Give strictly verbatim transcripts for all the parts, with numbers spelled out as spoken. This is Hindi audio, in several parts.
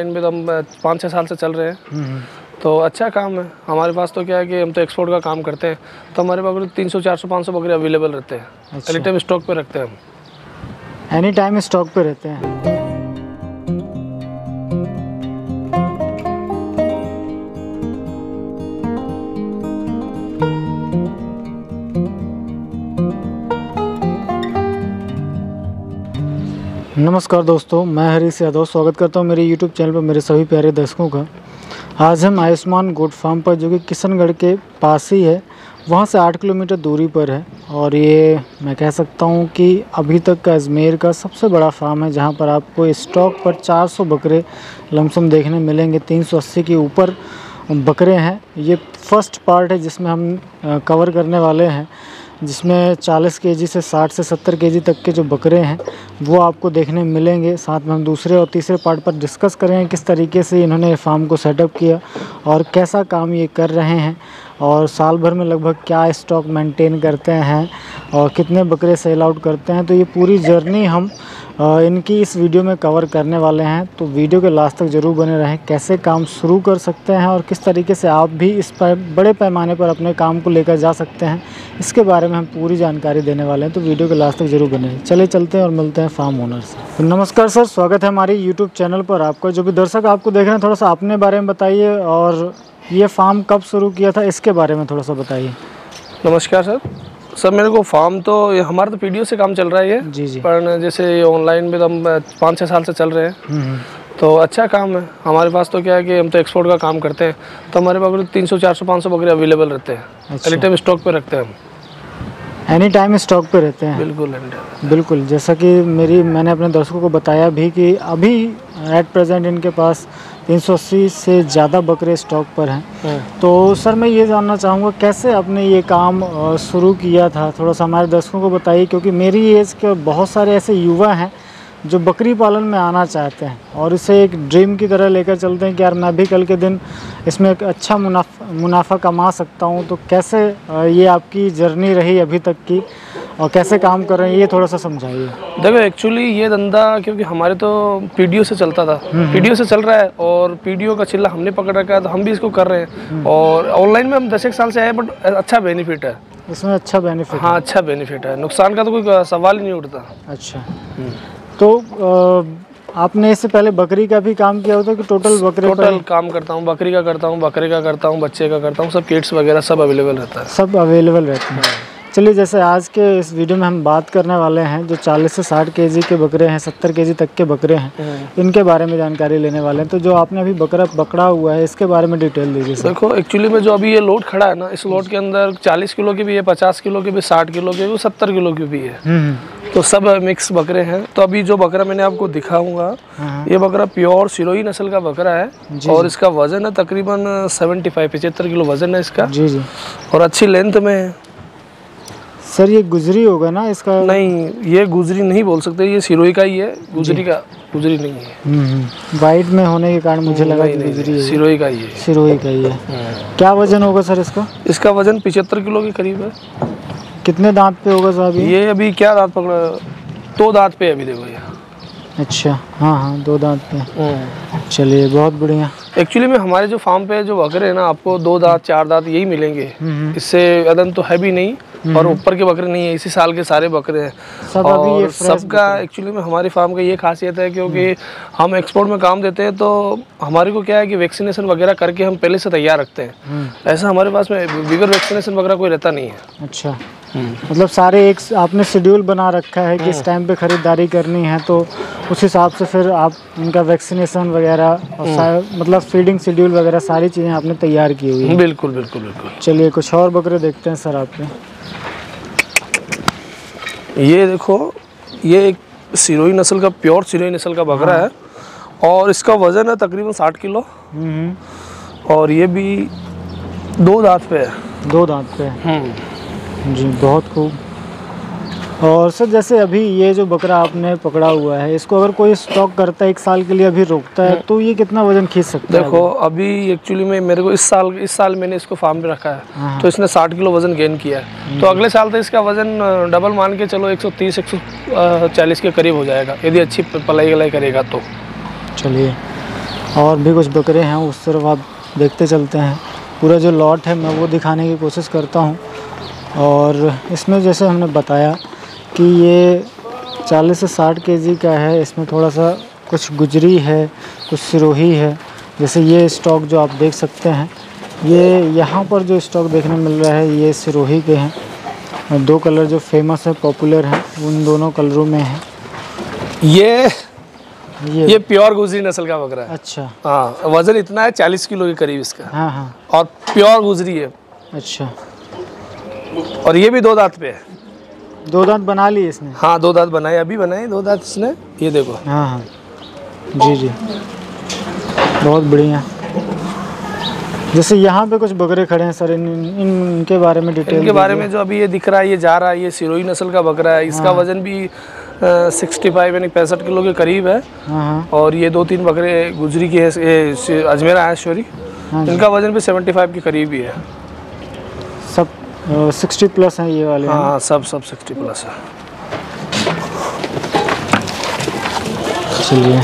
ऑनलाइन में तो हम पाँच छः साल से चल रहे हैं, तो अच्छा काम है हमारे पास। तो क्या है कि हम तो एक्सपोर्ट का काम करते हैं, तो हमारे पास तीन सौ चार सौ पाँच सौ बकरे अवेलेबल रहते हैं। अच्छा। एनी टाइम स्टॉक पे रखते हैं हम। एनी टाइम स्टॉक पे रहते हैं। नमस्कार दोस्तों, मैं हरीश यादव स्वागत करता हूं मेरे यूट्यूब चैनल पर मेरे सभी प्यारे दर्शकों का। आज हम आयुष्मान गोट फार्म पर, जो कि किशनगढ़ के पास ही है, वहां से आठ किलोमीटर दूरी पर है। और ये मैं कह सकता हूं कि अभी तक का अजमेर का सबसे बड़ा फार्म है, जहां पर आपको स्टॉक पर चार सौ बकरे लमसम देखने मिलेंगे। तीन सौ अस्सी के ऊपर बकरे हैं। ये फर्स्ट पार्ट है जिसमें हम कवर करने वाले हैं, जिसमें चालीस केजी से साठ से सत्तर केजी तक के जो बकरे हैं वो आपको देखने मिलेंगे। साथ में हम दूसरे और तीसरे पार्ट पर डिस्कस करेंगे किस तरीके से इन्होंने फार्म को सेटअप किया और कैसा काम ये कर रहे हैं, और साल भर में लगभग क्या स्टॉक मेंटेन करते हैं और कितने बकरे सेल आउट करते हैं। तो ये पूरी जर्नी हम इनकी इस वीडियो में कवर करने वाले हैं, तो वीडियो के लास्ट तक ज़रूर बने रहें। कैसे काम शुरू कर सकते हैं और किस तरीके से आप भी इस पर बड़े पैमाने पर अपने काम को लेकर जा सकते हैं, इसके बारे में हम पूरी जानकारी देने वाले हैं। तो वीडियो के लास्ट तक ज़रूर बने रहें। चले चलते हैं और मिलते हैं फार्म ओनर से। तो नमस्कार सर, स्वागत है हमारे यूट्यूब चैनल पर आपका। जो भी दर्शक आपको देख रहे हैं, थोड़ा सा अपने बारे में बताइए और ये फार्म कब शुरू किया था इसके बारे में थोड़ा सा बताइए। नमस्कार सर। सर मेरे को फार्म तो हमारा तो पीडीओ से काम चल रहा है ये जी जी। पर जैसे ऑनलाइन में तो हम पाँच छः साल से चल रहे हैं, तो अच्छा काम है हमारे पास। तो क्या है कि हम तो एक्सपोर्ट का काम करते हैं, तो हमारे पास तीन सौ चार सौ पाँच सौ बकरे अवेलेबल रहते हैं। अच्छा। एनी टाइम स्टॉक पे रखते हैं हम। एनी टाइम स्टॉक पे रहते हैं। बिल्कुल बिल्कुल। जैसा कि मेरी मैंने अपने दर्शकों को बताया भी कि अभी एट प्रेजेंट इनके पास तीन सौ अस्सी से ज़्यादा बकरे स्टॉक पर हैं। तो सर मैं ये जानना चाहूँगा कैसे आपने ये काम शुरू किया था, थोड़ा सा हमारे दर्शकों को बताइए। क्योंकि मेरी एज के बहुत सारे ऐसे युवा हैं जो बकरी पालन में आना चाहते हैं और इसे एक ड्रीम की तरह लेकर चलते हैं कि यार मैं भी कल के दिन इसमें एक अच्छा मुनाफा मुनाफा कमा सकता हूँ। तो कैसे ये आपकी जर्नी रही अभी तक की और कैसे काम कर रहे हैं, ये थोड़ा सा समझाइए। देखो एक्चुअली ये धंधा क्योंकि हमारे तो पीडीओ से चलता था, पीडीओ से चल रहा है और पीडीओ का चिल्ला हमने पकड़ रखा है, तो हम भी इसको कर रहे हैं। और ऑनलाइन में हम दस एक साल से आए, बट अच्छा बेनिफिट है इसमें। अच्छा बेनिफिट? हाँ अच्छा बेनिफिट है, नुकसान का तो कोई सवाल ही नहीं उठता। अच्छा, तो आ, आपने इससे पहले बकरी का भी काम किया होता कि टोटल बकरे? टोटल काम करता हूँ, बकरी का करता हूँ, बकरे का करता हूँ, बच्चे का करता हूँ, सब किट्स वगैरह सब अवेलेबल रहता है। सब अवेलेबल रहते हैं। चलिए, जैसे आज के इस वीडियो में हम बात करने वाले हैं जो चालीस से साठ केजी के बकरे हैं, सत्तर केजी तक के बकरे हैं, इनके बारे में जानकारी लेने वाले हैं। तो जो आपने अभी बकरा पकड़ा हुआ है इसके बारे में डिटेल दीजिए सर। देखो एक्चुअली में जो अभी ये लोड खड़ा है ना, इस लोड के अंदर चालीस किलो की भी है, पचास किलो की भी, साठ किलो की भी, सत्तर किलो की भी है, तो सब मिक्स बकरे हैं। तो अभी जो बकरा मैंने आपको दिखाऊंगा, ये बकरा प्योर सिरोही नस्ल का बकरा है और इसका वजन है तकरीबन सेवेंटी फाइव पचहत्तर किलो वजन है इसका। जी जी। और अच्छी लेंथ में है। सर ये गुजरी होगा ना इसका? नहीं, ये गुजरी नहीं बोल सकते, ये सिरोही का ही है, गुजरी का गुजरी नहीं है। वाइट में होने के कारण मुझे लगा कि गुजरी है। सिरोही का ही है। सिरोही का ही है। क्या वजन होगा सर इसका? इसका वजन पिछहत्तर किलो के करीब है। कितने दांत पे होगा साहब ये? ये अभी क्या दांत पकड़ा? दो दांत पे अभी देखो ये। अच्छा, हाँ हाँ, दो दांत पे। चलिए बहुत बढ़िया। एक्चुअली में हमारे जो फार्म पे जो बकरे हैं ना, आपको दो दांत चार दांत यही मिलेंगे, इससे अदन तो है भी नहीं और ऊपर के बकरे नहीं है। इसी साल के सारे बकरे हैं सब। और सबका एक्चुअली में हमारे फार्म का ये खासियत है क्योंकि हम एक्सपोर्ट में काम देते हैं, तो हमारे को क्या है कि वैक्सीनेशन वगैरह करके हम पहले से तैयार रखते हैं। ऐसा हमारे पास में बिगर वैक्सीनेशन वगैरह कोई रहता नहीं है। अच्छा, मतलब सारे एक आपने शेड्यूल बना रखा है कि इस टाइम पे खरीदारी करनी है, तो उस हिसाब से फिर आप उनका वैक्सीनेशन वगैरह और मतलब फीडिंग शेड्यूल वगैरह सारी चीज़ें आपने तैयार की हुई है। बिल्कुल बिल्कुल बिल्कुल। चलिए कुछ और बकरे देखते हैं सर आपके। ये देखो, ये एक सिरोही नस्ल का, प्योर सिरोही नस्ल का बकरा है और इसका वजन है तकरीबन साठ किलो और ये भी दो दांत पे है। दो दांत पे है जी, बहुत खूब। और सर जैसे अभी ये जो बकरा आपने पकड़ा हुआ है, इसको अगर कोई स्टॉक करता है एक साल के लिए, अभी रोकता है, तो ये कितना वजन खींच सकता है? देखो अभी एक्चुअली में मेरे को इस साल इस साल मैंने इसको फार्म पे रखा है, तो इसने साठ किलो वजन गेन किया है, तो अगले साल तो इसका वजन डबल मान के चलो एक सौ तीस एक सौ चालीस के करीब हो जाएगा, यदि अच्छी पलाई गलाई करेगा तो। चलिए और भी कुछ बकरे हैं, उस तरफ आप देखते चलते हैं। पूरा जो लॉट है मैं वो दिखाने की कोशिश करता हूँ। और इसमें जैसे हमने बताया कि ये चालीस से साठ केजी का है। इसमें थोड़ा सा कुछ गुजरी है, कुछ सिरोही है। जैसे ये स्टॉक जो आप देख सकते हैं, ये यहाँ पर जो स्टॉक देखने मिल रहा है ये सिरोही के हैं। दो कलर जो फेमस है, पॉपुलर हैं, उन दोनों कलरों में है। ये ये ये प्योर गुजरी नस्ल का बकरा है। अच्छा। हाँ, वजन इतना है चालीस किलो के करीब इसका। हाँ हाँ। और प्योर गुजरी है। अच्छा। और ये भी दो दांत पे है। दो दांत बना लिए इसने? हाँ, दो दांत बनाए, अभी बनाए दो दांत इसने। ये देखो। हाँ हाँ जी जी, बहुत बढ़िया। जैसे यहाँ पे कुछ बकरे खड़े हैं सर, इन इनके बारे में डिटेल इनके बारे में जो अभी ये दिख रहा है, ये जा रहा है, ये सिरोही नस्ल का बकरा है। इसका हाँ। वजन भी सिक्सटी फाइव यानी पैंसठ किलो के करीब है। हाँ। और ये दो तीन बकरे गुजरी की है, ये अजमेरा है सॉरी। हाँ, इनका वजन भी सेवेंटी फाइव के करीब ही है। सब सिक्सटी प्लस हैं ये वाले? हाँ, सब सब सिक्सटी प्लस है। चलिए,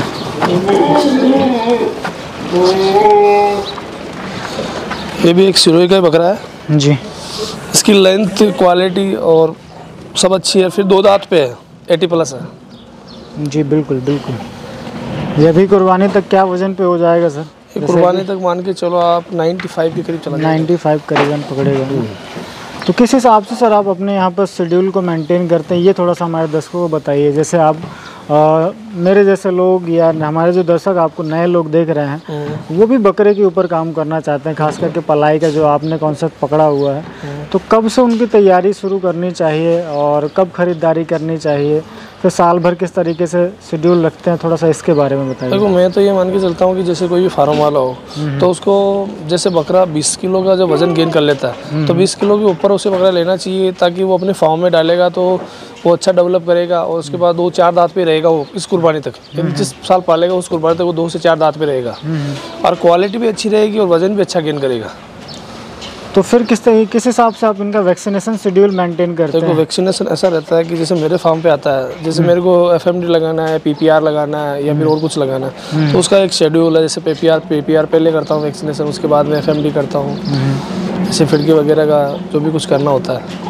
ये भी एक सिरोही का बकरा है जी। इसकी लेंथ, क्वालिटी और सब अच्छी है। फिर दो दांत पे है, अस्सी प्लस है। जी बिल्कुल बिल्कुल। ये भी कुर्बानी तक क्या वजन पे हो जाएगा सर? ये कुर्बानी तक मान के चलो आप पचानवे के करीब चला जाएगा। पचानवे करीबन पकड़ेगा। तो किस हिसाब से सर आप अपने यहाँ पर शेड्यूल को मेंटेन करते हैं, ये थोड़ा सा हमारे दर्शकों को बताइए। जैसे आप आ, मेरे जैसे लोग या हमारे जो दर्शक आपको नए लोग देख रहे हैं, वो भी बकरे के ऊपर काम करना चाहते हैं, खास करके पलाई का जो आपने कॉन्सेप्ट पकड़ा हुआ है, तो कब से उनकी तैयारी शुरू करनी चाहिए और कब खरीदारी करनी चाहिए, फिर साल भर किस तरीके से शेड्यूल रखते हैं, थोड़ा सा इसके बारे में बताइए। देखो, मैं तो ये मान के चलता हूँ कि जैसे कोई भी फार्म वाला हो तो उसको जैसे बकरा बीस किलो का जब वजन गेन कर लेता है तो बीस किलो के ऊपर उसे बकरा लेना चाहिए, ताकि वो अपने फार्म में डालेगा तो वो अच्छा डेवलप करेगा और उसके बाद दो चार दांत पे रहेगा वो इस कुर्बानी तक। जिस साल पालेगा उस कुर्बानी तक वो दो से चार दांत पे रहेगा और क्वालिटी भी अच्छी रहेगी और वजन भी अच्छा गेन करेगा। तो फिर किस तरीके किस हिसाब से आप इनका वैक्सीनेशन शेड्यूल मेंटेन करते हैं? देखो, वैक्सीनेशन ऐसा रहता है कि जैसे मेरे फार्म पे आता है, जैसे मेरे को एफएमडी लगाना है, पीपीआर लगाना है या फिर और कुछ लगाना है, तो उसका एक शेड्यूल है। जैसे पीपीआर पीपीआर पहले करता हूँ वैक्सीनेशन, उसके बाद में एफएमडी करता हूँ, जैसे फिटकी वगैरह का जो भी कुछ करना होता है।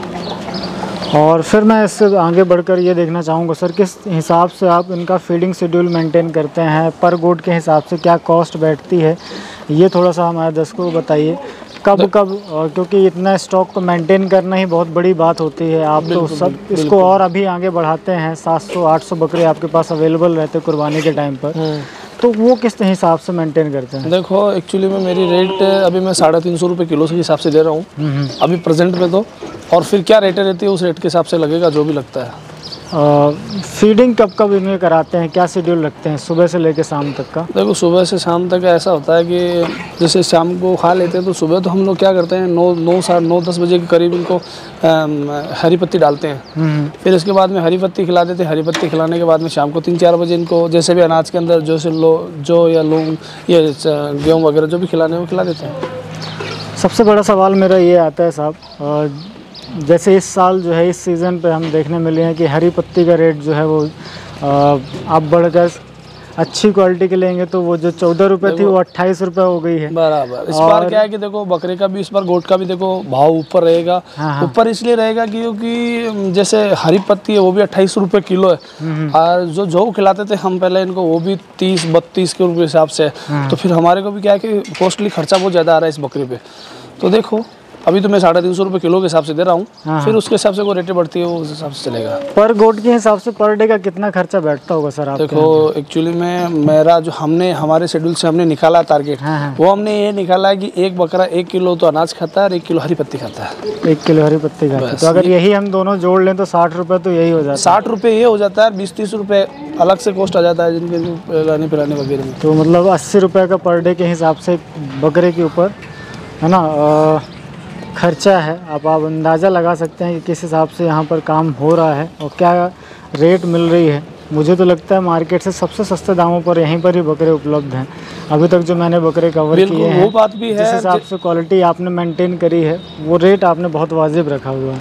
और फिर मैं इससे आगे बढ़कर ये देखना चाहूँगा सर, किस हिसाब से आप इनका फीडिंग शेड्यूल मेंटेन करते हैं, पर गोट के हिसाब से क्या कॉस्ट बैठती है, ये थोड़ा सा हमारे दर्शकों को बताइए। कब कब, क्योंकि इतना स्टॉक को मेंटेन करना ही बहुत बड़ी बात होती है। आप तो सब इसको और अभी आगे बढ़ाते हैं, सात सौ आठ सौ बकरे आपके पास अवेलेबल रहते हैं कुर्बानी के टाइम पर, तो वो किस हिसाब से मेंटेन करते हैं? देखो, एक्चुअली में मेरी रेट अभी मैं साढ़े तीन सौ रुपये किलो के हिसाब से दे रहा हूँ अभी प्रेजेंट में तो। और फिर क्या रेट रहती है उस रेट के हिसाब से लगेगा जो भी लगता है। फीडिंग कब कब इन्हें कराते हैं, क्या शेड्यूल रखते हैं सुबह से लेकर शाम तक का? देखो, सुबह से शाम तक ऐसा होता है कि जैसे शाम को खा लेते हैं तो सुबह तो हम लोग क्या करते हैं, नौ नौ साढ़े नौ दस बजे के करीब इनको हरी पत्ती डालते हैं। फिर इसके बाद में हरी पत्ती खिला देते हैं। हरी पत्ती खिलाने के बाद में शाम को तीन चार बजे इनको जैसे भी अनाज के अंदर जो से लो जो या लोग ये गेहूँ वगैरह जो भी खिलाने वो खिला देते हैं। अब सबसे बड़ा सवाल मेरा ये आता है साहब, जैसे इस साल जो है इस सीज़न पे हम देखने मिले हैं कि हरी पत्ती का रेट जो है वो अब बढ़कर अच्छी क्वालिटी के लेंगे तो वो जो चौदह रुपये थी वो अट्ठाईस रुपये हो गई है बराबर। इस बार क्या है कि देखो, बकरे का भी इस बार गोट का भी देखो भाव ऊपर रहेगा। हाँ। ऊपर इसलिए रहेगा क्योंकि जैसे हरी पत्ती है वो भी अट्ठाईस रुपये किलो है और जो जो खिलाते थे हम पहले इनको वो भी तीस बत्तीस के रुपये हिसाब से। तो फिर हमारे को भी क्या है कि कॉस्टली खर्चा बहुत ज़्यादा आ रहा है इस बकरे पे। तो देखो, अभी तो मैं साढ़े तीन सौ रुपये किलो के हिसाब से दे रहा हूँ। हाँ। फिर उसके हिसाब से कोई रेटें बढ़ती है वो उस हिसाब से चलेगा। पर गोट के हिसाब से पर डे का कितना खर्चा बैठता होगा सर आपके? देखो, एक्चुअली में मेरा जो हमने हमारे शेड्यूल से हमने निकाला टारगेट, हाँ। वो हमने ये निकाला है कि एक बकरा एक किलो तो अनाज खाता है और एक किलो हरी पत्ती खाता है। एक किलो हरी पत्ती खाता है, तो अगर यही हम दोनों जोड़ लें तो साठ रुपये तो यही हो जाता है। साठ रुपये ये हो जाता है, बीस तीस रुपये अलग से कॉस्ट आ जाता है जिनके लाने पिलाने वगैरह में। तो मतलब अस्सी रुपये का पर डे के हिसाब से बकरे के ऊपर है ना खर्चा है। अब आप अंदाज़ा लगा सकते हैं कि किस हिसाब से यहाँ पर काम हो रहा है और क्या रेट मिल रही है। मुझे तो लगता है मार्केट से सबसे सस्ते दामों पर यहीं पर ही बकरे उपलब्ध हैं अभी तक जो मैंने बकरे कवर किए हैं। वो बात भी है, जिस हिसाब से क्वालिटी आपने मेंटेन करी है वो रेट आपने बहुत वाजिब रखा हुआ है।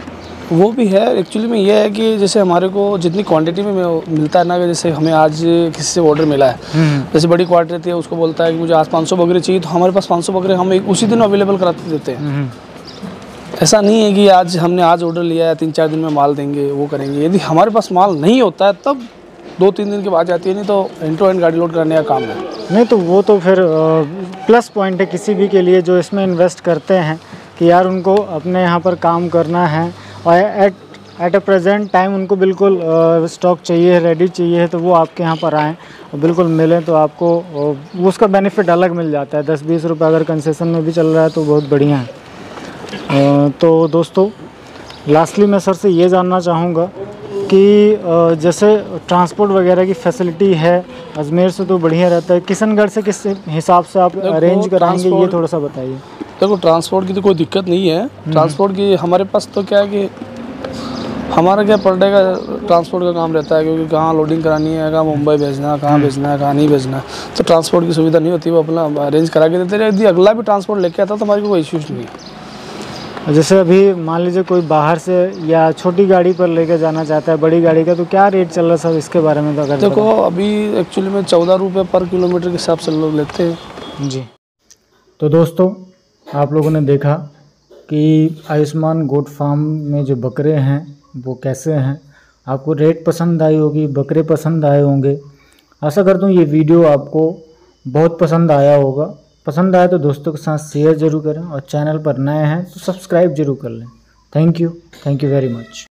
वो भी है। एक्चुअली में ये है कि जैसे हमारे को जितनी क्वांटिटी में मिलता है ना, कि जैसे हमें आज किसी से ऑर्डर मिला है, जैसे बड़ी क्वांटिटी रहती है, उसको बोलता है कि मुझे आज पाँच सौ बकरे चाहिए, तो हमारे पास पाँच सौ बकरे हम एक उसी दिन अवेलेबल कराते देते हैं। ऐसा नहीं है कि आज हमने आज ऑर्डर लिया है तीन चार दिन में माल देंगे, वो करेंगे। यदि हमारे पास माल नहीं होता है तब दो तीन दिन के बाद जाती है, नहीं तो एंड टू एंड गाड़ी लोड करने का काम है। नहीं तो वो तो फिर प्लस पॉइंट है किसी भी के लिए जो इसमें इन्वेस्ट करते हैं कि यार उनको अपने यहाँ पर काम करना है और at at a present time उनको बिल्कुल स्टॉक चाहिए, रेडी चाहिए, तो वो आपके यहाँ पर आएँ और बिल्कुल मिलें तो आपको uh, उसका बेनिफिट अलग मिल जाता है। दस बीस रुपये अगर कंसेशन में भी चल रहा है तो बहुत बढ़िया है। uh, तो दोस्तों लास्टली मैं सर से ये जानना चाहूँगा कि जैसे ट्रांसपोर्ट वगैरह की फैसिलिटी है अजमेर से तो बढ़िया रहता है, किशनगढ़ से किस हिसाब से आप अरेंज कराएंगे ये थोड़ा सा बताइए। देखो ट्रांसपोर्ट की तो कोई दिक्कत नहीं है। ट्रांसपोर्ट की हमारे पास तो क्या है कि हमारा क्या पर डे का ट्रांसपोर्ट का काम रहता है, क्योंकि कहाँ लोडिंग करानी है, कहाँ मुंबई भेजना है, कहाँ भेजना है, कहाँ नहीं भेजना है, तो ट्रांसपोर्ट की सुविधा नहीं होती, वो अपना अरेंज करा के देते हैं। यदि अगला भी ट्रांसपोर्ट लेके आता तो हमारे कोई इश्यूज नहीं है। जैसे अभी मान लीजिए कोई बाहर से या छोटी गाड़ी पर लेकर जाना चाहता है बड़ी गाड़ी का, तो क्या रेट चल रहा है सब इसके बारे में तो अगर देखो अभी एक्चुअली में चौदह रुपये पर किलोमीटर के हिसाब से लोग लेते हैं जी। तो दोस्तों आप लोगों ने देखा कि आयुष्मान गोट फार्म में जो बकरे हैं वो कैसे हैं। आपको रेट पसंद आई होगी, बकरे पसंद आए होंगे। आशा करता हूँ ये वीडियो आपको बहुत पसंद आया होगा। पसंद आए तो दोस्तों के साथ शेयर ज़रूर करें और चैनल पर नए हैं तो सब्सक्राइब जरूर कर लें। Thank you thank you very much.